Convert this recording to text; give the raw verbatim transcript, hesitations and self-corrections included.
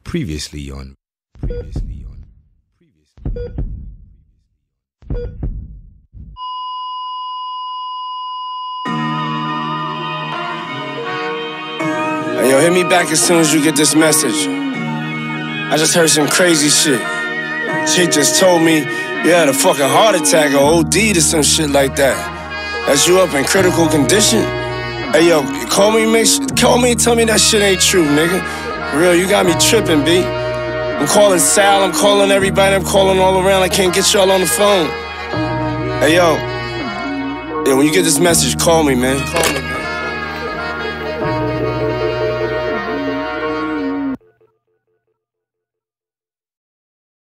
Previously on. Previously on. Previously on. Hey, yo, hit me back as soon as you get this message. I just heard some crazy shit. Chick just told me you had a fucking heart attack or O D'd or some shit like that. That's you up in critical condition? Hey, yo, call me, make, call me and tell me that shit ain't true, nigga. Real, you got me tripping, B. I'm calling Sal, I'm calling everybody, I'm calling all around. I can't get y'all on the phone. Hey, yo. Yeah, when you get this message, call me, man. Call me.